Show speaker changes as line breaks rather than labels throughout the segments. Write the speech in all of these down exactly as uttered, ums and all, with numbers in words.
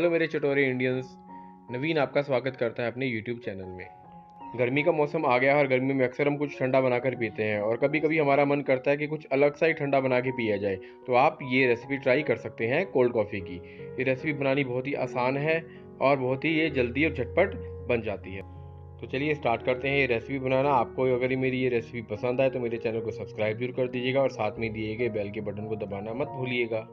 Hello मेरे चटोरे Indians, नवीन आपका स्वागत करता है अपने यूट्यूब चैनल में। गर्मी का मौसम आ गया है और गर्मी में अक्सर हम कुछ ठंडा बनाकर पीते हैं और कभी कभी हमारा मन करता है कि कुछ अलग सा ही ठंडा बना के पिया जाए। तो आप ये रेसिपी ट्राई कर सकते हैं कोल्ड कॉफ़ी की। ये रेसिपी बनानी बहुत ही आसान है और बहुत ही ये जल्दी और झटपट बन जाती है। तो चलिए स्टार्ट करते हैं ये रेसिपी बनाना। आपको अगर मेरी ये रेसिपी पसंद आए तो मेरे चैनल को सब्सक्राइब जरूर कर दीजिएगा और साथ में दिए गए बेल के बटन को दबाना मत भूलिएगा।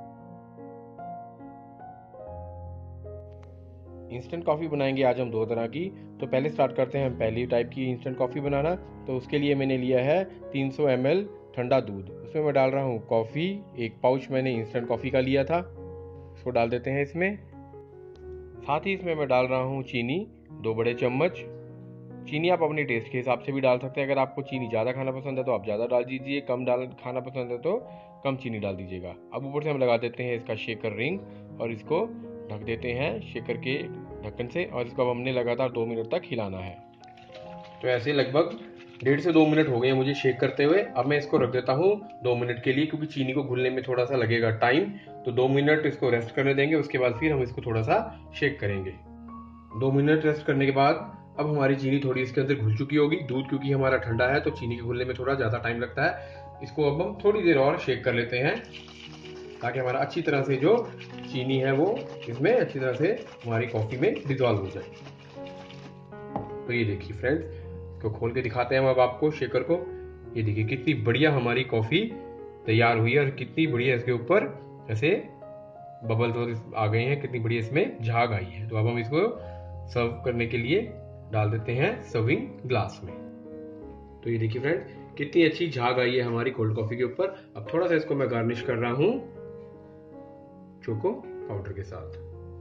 इंस्टेंट कॉफ़ी बनाएंगे आज हम दो तरह की। तो पहले स्टार्ट करते हैं हम पहली टाइप की इंस्टेंट कॉफ़ी बनाना। तो उसके लिए मैंने लिया है तीन सौ एम एल ठंडा दूध। उसमें मैं डाल रहा हूँ कॉफ़ी, एक पाउच मैंने इंस्टेंट कॉफ़ी का लिया था, इसको डाल देते हैं इसमें। साथ ही इसमें मैं डाल रहा हूँ चीनी, दो बड़े चम्मच। चीनी आप अपने टेस्ट के हिसाब से भी डाल सकते हैं। अगर आपको चीनी ज़्यादा खाना पसंद है तो आप ज़्यादा डाल दीजिए, कम डाल खाना पसंद है तो कम चीनी डाल दीजिएगा। अब ऊपर से हम लगा देते हैं इसका शेकर रिंग और इसको ढक देते हैं शेकर के ढक्कन से और इसको अब हमने लगातार दो मिनट तक हिलाना है। तो ऐसे लगभग डेढ़ से दो मिनट हो गए मुझे शेक करते हुए। अब मैं इसको रख देता हूँ दो मिनट के लिए, क्योंकि चीनी को घुलने में थोड़ा सा लगेगा टाइम। तो दो मिनट इसको रेस्ट करने देंगे, उसके बाद फिर हम इसको थोड़ा सा शेक करेंगे। दो मिनट रेस्ट करने के बाद अब हमारी चीनी थोड़ी इसके अंदर घुल चुकी होगी। दूध क्योंकि हमारा ठंडा है तो चीनी के घुलने में थोड़ा ज़्यादा टाइम लगता है। इसको अब हम थोड़ी देर और शेक कर लेते हैं ताकि हमारा अच्छी तरह से जो चीनी है वो इसमें अच्छी तरह से हमारी कॉफ़ी में डिजॉल्व हो जाए। तो ये देखिए फ्रेंड्स, इसको खोल के दिखाते हैं हम अब आपको शेकर को। ये देखिए कितनी बढ़िया हमारी कॉफ़ी तैयार हुई है और कितनी बढ़िया इसके ऊपर ऐसे बबल तो आ गए हैं, कितनी बढ़िया इसमें झाग आई है। तो अब हम इसको सर्व करने के लिए डाल देते हैं सर्विंग ग्लास में। तो ये देखिए फ्रेंड्स, कितनी अच्छी झाग आई है हमारी कोल्ड कॉफी के ऊपर। अब थोड़ा सा इसको मैं गार्निश कर रहा हूं चोको पाउडर के साथ।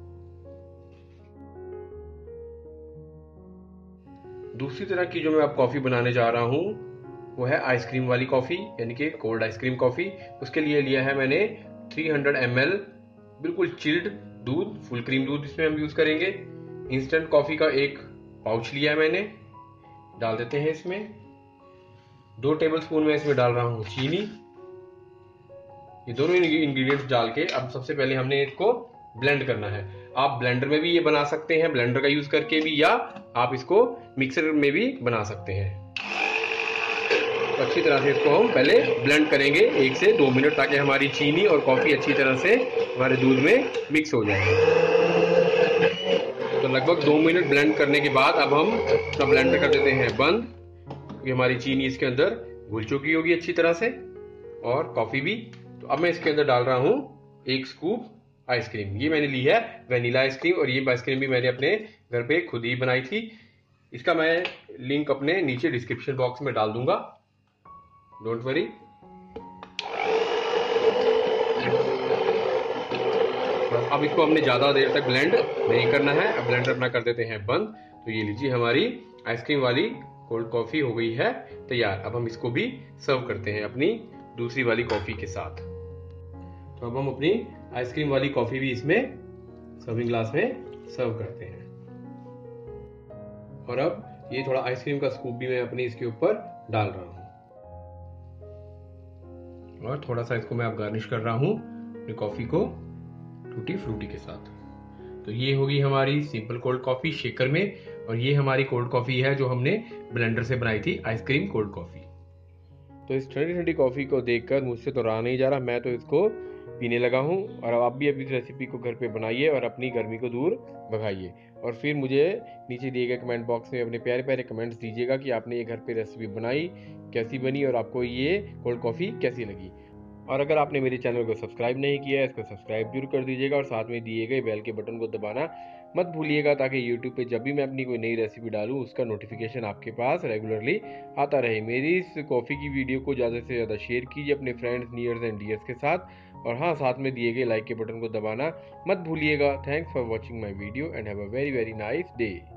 दूसरी तरह की जो मैं अब कॉफी बनाने जा रहा हूं वो है आइसक्रीम वाली कॉफी, यानी कि कोल्ड आइसक्रीम कॉफी। उसके लिए लिया है मैंने तीन सौ एम एल बिल्कुल चिल्ड दूध, फुल क्रीम दूध इसमें हम यूज करेंगे। इंस्टेंट कॉफी का एक पाउच लिया है मैंने, डाल देते हैं इसमें। दो टेबलस्पून में इसमें डाल रहा हूं चीनी। ये दोनों इंग्रेडिएंट्स डाल के अब सबसे पहले हमने इसको ब्लेंड करना है। आप ब्लेंडर में भी ये बना सकते हैं, ब्लेंडर का यूज करके भी, या आप इसको मिक्सर में भी बना सकते हैं। तो अच्छी तरह से इसको हम पहले ब्लेंड करेंगे एक से दो मिनट, ताकि हमारी चीनी और कॉफी अच्छी तरह से हमारे दूध में मिक्स हो जाए। तो लगभग दो मिनट ब्लेंड करने के बाद अब हम इसका ब्लेंडर कर देते हैं बंद। ये हमारी चीनी इसके अंदर घुल चुकी होगी अच्छी तरह से और कॉफी भी। तो अब मैं इसके अंदर डाल रहा हूं एक स्कूप आइसक्रीम। ये मैंने ली है वेनिला आइसक्रीम और ये आइसक्रीम भी मैंने अपने घर पे खुद ही बनाई थी। इसका मैं लिंक अपने नीचे डिस्क्रिप्शन बॉक्स में डाल दूंगा, डोंट वरी। अब इसको हमने ज्यादा देर तक ब्लेंड नहीं करना है। अब ब्लेंडर अपना कर देते हैं बंद। तो ये लीजिए हमारी आइसक्रीम वाली कोल्ड कॉफी हो गई है तैयार। अब हम इसको भी सर्व करते हैं अपनी दूसरी वाली कॉफी के साथ। तो अब हम अपनी आइसक्रीम वाली कॉफी भी इसमें सर्विंग ग्लास में सर्व करते हैं। और अब ये थोड़ा आइसक्रीम का स्कूप भी मैं अपनी इसके ऊपर डाल रहा हूं और थोड़ा सा इसको मैं अब गार्निश कर रहा हूं अपनी कॉफी को टूटी फ्रूटी के साथ। तो ये होगी हमारी सिंपल कोल्ड कॉफी शेकर में, और ये हमारी कोल्ड कॉफी है जो हमने ब्लेंडर से बनाई थी, आइसक्रीम कोल्ड कॉफी। तो इस ठंडी ठंडी कॉफी को देखकर मुझसे तो रहा नहीं जा रहा, मैं तो इसको पीने लगा हूँ। और अब आप भी अपनी रेसिपी को घर पे बनाइए और अपनी गर्मी को दूर भगाइए। और फिर मुझे नीचे दिए गए कमेंट बॉक्स में अपने प्यारे प्यारे कमेंट्स दीजिएगा कि आपने ये घर पे रेसिपी बनाई, कैसी बनी और आपको ये कोल्ड कॉफी कैसी लगी। और अगर आपने मेरे चैनल को सब्सक्राइब नहीं किया है, इसको सब्सक्राइब जरूर कर दीजिएगा और साथ में दिए गए बेल के बटन को दबाना मत भूलिएगा, ताकि यूट्यूब पे जब भी मैं अपनी कोई नई रेसिपी डालूं उसका नोटिफिकेशन आपके पास रेगुलरली आता रहे। मेरी इस कॉफ़ी की वीडियो को ज़्यादा से ज़्यादा शेयर कीजिए अपने फ्रेंड्स, नियर्स एंड डियर्स के साथ। और हाँ, साथ में दिए गए लाइक के बटन को दबाना मत भूलिएगा। Thanks for watching my video and have a very very nice day.